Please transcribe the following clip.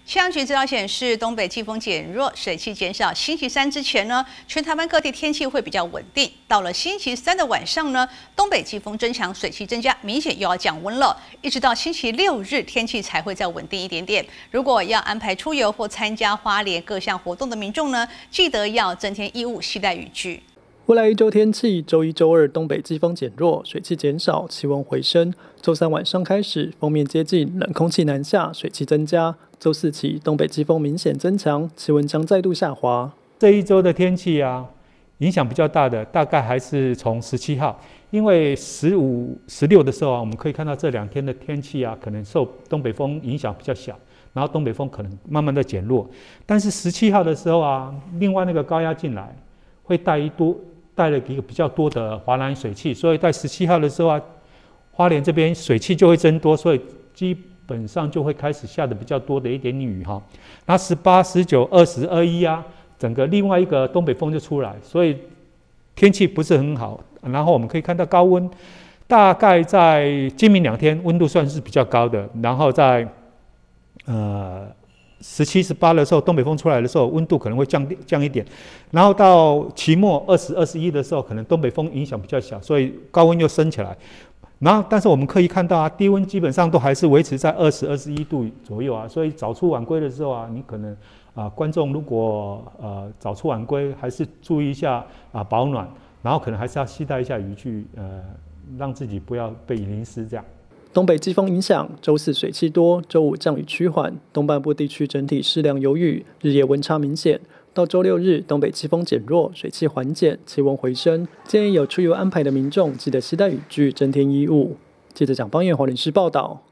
气象局资料显示，东北季风减弱，水汽减少。星期三之前呢，全台湾各地天气会比较稳定。到了星期三的晚上呢，东北季风增强，水汽增加，明显又要降温了。一直到星期六日，天气才会再稳定一点点。如果要安排出游或参加花莲各项活动的民众呢，记得要增添衣物，携带雨具。 未来一周天气，周一、周二东北季风减弱，水汽减少，气温回升。周三晚上开始，锋面接近，冷空气南下，水汽增加。周四起，东北季风明显增强，气温将再度下滑。 这一周的天气啊，影响比较大的，大概还是从17号，因为15、16的时候啊，我们可以看到这2天的天气啊，可能受东北风影响比较小，然后东北风可能慢慢的减弱。但是17号的时候啊，另外那个高压进来，会带了一个比较多的华南水汽，所以在17号的时候啊，花莲这边水汽就会增多，所以基本上就会开始下的比较多的一点雨哈。那18、19、20、21啊，整个另外一个东北风就出来，所以天气不是很好。然后我们可以看到高温，大概在今明2天温度算是比较高的，然后在17、18的时候，东北风出来的时候，温度可能会降一点，然后到期末20、21的时候，可能东北风影响比较小，所以高温又升起来。然后，但是我们可以看到啊，低温基本上都还是维持在20、21度左右啊，所以早出晚归的时候啊，你可能观众如果早出晚归，还是注意一下保暖，然后可能还是要携带一下雨具，让自己不要被淋湿这样。 东北季风影响，周四水汽多，周五降雨趋缓，东半部地区整体适量有雨，日夜温差明显。到周六日，东北季风减弱，水汽缓减，气温回升。建议有出游安排的民众，记得携带雨具，增添衣物。记者蒋邦彦华联市报道。